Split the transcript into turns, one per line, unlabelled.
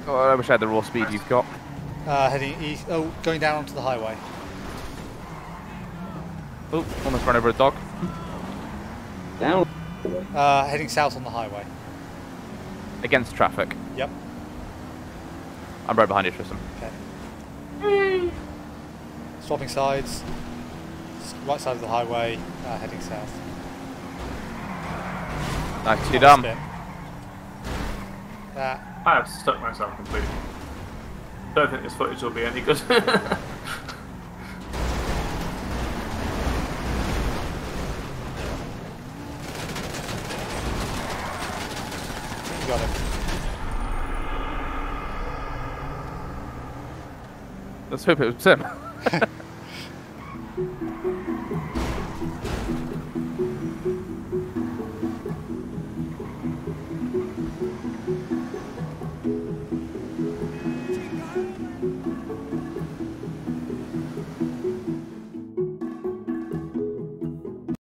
Oh, I wish I had the raw speed you've got.
Heading east. Oh, going down onto the highway.
Oh, almost run over a dog.
Down.
Heading south on the highway.
Against traffic.
Yep.
I'm right behind you, Tristan.
Okay. Swapping sides. Right side of the highway, heading south.
Nicely done.
That.
I have stuck myself completely. Don't think this footage will be any good.
You got it.
Let's hope it was Tim.